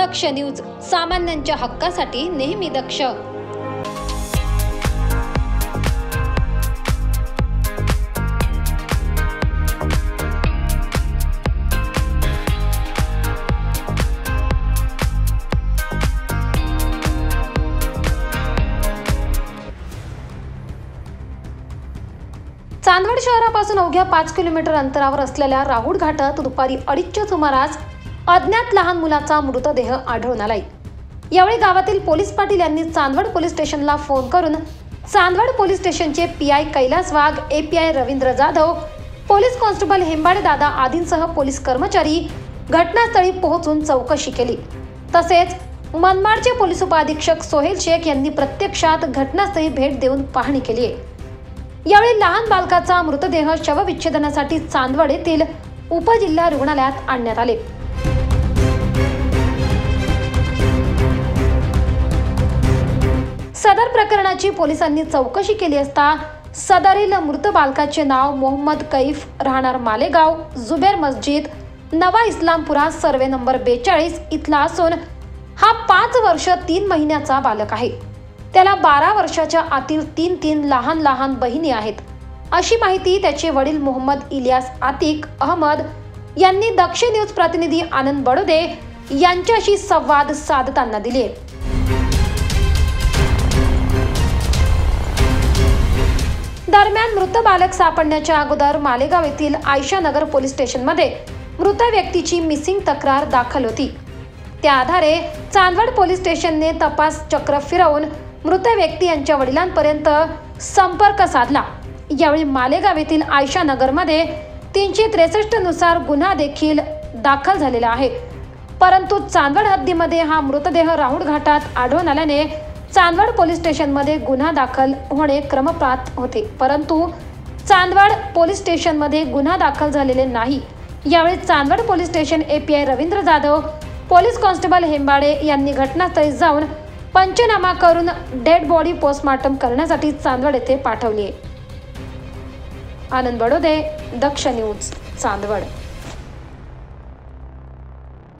दक्ष news, सामान्यांच्या हक्कासाठी नेहमी दक्ष। चांदवड शहरापासून अवघ्या 5 किलोमीटर अंतरावर असलेल्या राहुड घाटात दुपारी 2:30च्या सुमारास अज्ञात लहान मुलाचा मृतदेह आढळून आलाय। यावेळी गावातील पोलीस पाटील यांनी चांदवड पोलीस स्टेशनला फोन करून चांदवड पोलीस स्टेशनचे PI Kailas Wagh, API Ravindra Jadhav, police constable Hembade दादा आदींसह पोलीस कर्मचारी घटनास्थळी पोहोचून चौकशी केली। तसेच मनमाडचे पोलीस उपाधीक्षक सोहेल शेख यांनी प्रत्यक्षात घटनास्थळी भेट देऊन पाहणी केली आहे। यावेळी लहान बालकाचा मृतदेह शवविच्छेदनासाठी चांदवड येथील उपजिल्हा रुग्णालयात आणण्यात आले। सदर प्रकरणाची पोलिसांनी चौकशी केली असता सदरील मृत बालकाचे नाव मोहम्मद कैफ, राहणार मालेगाव, जुबेर मस्जिद, नवा इस्लामपुरा, सर्वे नंबर 42 इथला असून हा 5 वर्ष 3 महिन्याचा बालक आहे। त्याला 12 वर्षाच्या आतील तीन लहान बहिणी आहेत, अशी माहिती त्याचे वडील मोहम्मद इलियास आतिक अहमद यांनी दक्ष न्यूज प्रतिनिधी आनंद बडोदे यांच्याशी संवाद साधताना दिली। दरम्यान मृत बालक सापडण्याच्या अगोदर मालेगाव येथील आयशा नगर पोलीस स्टेशनमध्ये मृत व्यक्तीची मिसिंग तक्रार दाखल होती। त्या आधारे चांदवड पोलीस स्टेशनने तपास चक्र फिरवून मृत व्यक्ती यांच्या वडिलांपर्यंत संपर्क साधला। यावेळी मालेगाव येथील आयशा नगरमध्ये 363 नुसार गुन्हा देखील दाखल झालेला आहे। परंतु चांदवड हद्दीमध्ये हा मृतदेह राहुड घाटात आढळून आल्याने चांदवड पोलीस स्टेशनमध्ये गुन्हा दाखल होणे क्रमप्राप्त होते, परंतु चांदवड पोलीस स्टेशनमध्ये गुन्हा दाखल झालेले नाही। यावेळी Chandwad police station API Ravindra Jadhav, police constable Hembade यांनी घटनास्थळी जाऊन पंचनामा करून डेड बॉडी पोस्टमार्टम करण्यासाठी चांदवड येथे पाठवली आहे। आनंद बडोदे, दक्ष न्यूज, चांदवड।